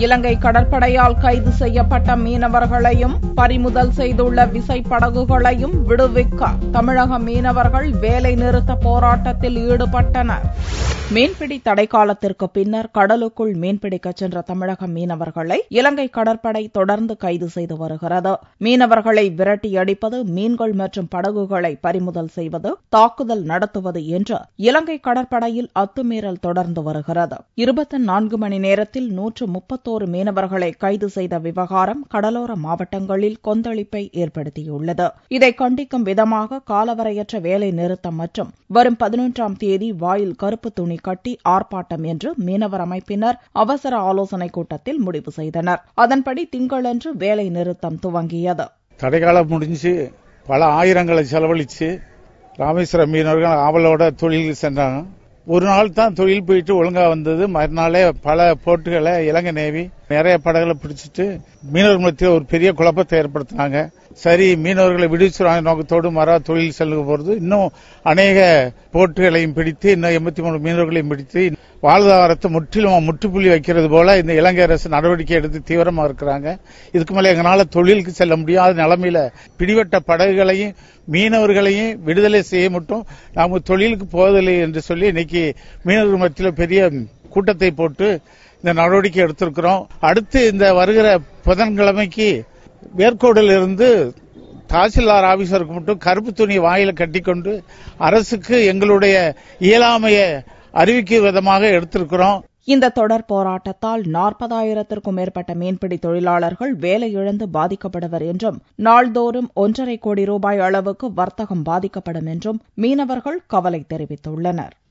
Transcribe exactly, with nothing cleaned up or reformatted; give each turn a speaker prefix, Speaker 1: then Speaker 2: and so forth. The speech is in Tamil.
Speaker 1: இலங்கை கடற்படையால் கைது செய்யப்பட்ட மீனவர்களையும் பறிமுதல் செய்துள்ள விசைப்படகுகளையும் விடுவிக்க தமிழக மீனவர்கள் வேலை நிறுத்த போராட்டத்தில் ஈடுபட்டனர். மீன்பிடி தடைக்காலத்திற்கு பின்னர் கடலுக்குள் மீன்பிடிக்கச் சென்ற தமிழக மீனவர்களை இலங்கை கடற்படை தொடர்ந்து கைது செய்து வருகிறது. மீனவர்களை விரட்டியடிப்பது, மீன்கள் மற்றும் படகுகளை பறிமுதல் செய்வது, தாக்குதல் நடத்துவது என்று இலங்கை கடற்படையில் அத்துமீறல் தொடர்ந்து வருகிறது. இருபத்தி நான்கு மணி நேரத்தில் நூற்று முப்பத்தோரு மீனவர்களை கைது செய்த விவகாரம் கடலோர மாவட்டங்களில் கொந்தளிப்பை ஏற்படுத்தியுள்ளது. இதை கண்டிக்கும் விதமாக காலவரையற்ற வேலை நிறுத்தம் மற்றும் வரும் பதினொன்றாம் தேதி வாயில் கருப்பு துணி கட்டி ஆர்ப்பாட்டம் என்று மீனவர் அமைப்பினர் அவசர ஆலோசனைக் கூட்டத்தில் முடிவு செய்தனர். அதன்படி திங்களன்று வேலை நிறுத்தம் துவங்கியது.
Speaker 2: தடைக்காலம் முடிஞ்சு பல ஆயிரங்களை செலவழிச்சு ராமேஸ்வரம் மீனவர்கள் ஆவலோட தொழில் சென்றாங்க. ஒரு நாள் தான் தொழில் போயிட்டு ஒழுங்கா வந்தது. மறுநாளே பல போட்டுகளை இலங்கை நேவி நிறைய படகுகளை பிடிச்சிட்டு மீனவர்கள் மத்தியில் ஒரு பெரிய குழப்பத்தை ஏற்படுத்தினாங்க. சரி, மீனவர்களை விடுவிச்சுறாங்க நோக்கத்தோடு மரா தொழில் செல்ல போறது. இன்னும் அநேக போட்டுகளையும் பிடித்து இன்னும் எண்பத்தி மூணு மீனவர்களையும் பிடித்து வாழ்வாதாரத்தை முற்றிலும் முற்றுப்புள்ளி வைக்கிறது போல இந்த இலங்கை அரசு நடவடிக்கை எடுத்து தீவிரமா இருக்கிறாங்க. இதுக்கு மேல எங்களால தொழிலுக்கு செல்ல முடியாத நிலைமையில பிடிபட்ட படகுகளையும் மீனவர்களையும் விடுதலை செய்ய மட்டும் நாம தொழிலுக்கு போவதில்லை என்று சொல்லி இன்னைக்கு மீனவர்கள் மத்தியில் பெரிய கூட்டத்தை போட்டு இந்த நடவடிக்கை எடுத்திருக்கிறோம். அடுத்து இந்த வருகிற புதன்கிழமைக்கு வேர்க்கோடில் இருந்து தாசில்தார் ஆபீசருக்கு மட்டும் கருப்பு துணி வாயில கட்டிக்கொண்டு அரசுக்கு எங்களுடைய இயலாமையை அறிவிக்கும் விதமாக எடுத்திருக்கிறோம்.
Speaker 1: இந்த தொடர் போராட்டத்தால் நாற்பதாயிரத்திற்கும் மேற்பட்ட மீன்பிடி தொழிலாளர்கள் வேலை இழந்து பாதிக்கப்படுவர் என்றும் நாள்தோறும் ஒன்றரை கோடி ரூபாய் அளவுக்கு வர்த்தகம் பாதிக்கப்படும் என்றும் மீனவர்கள் கவலை தெரிவித்துள்ளனர்.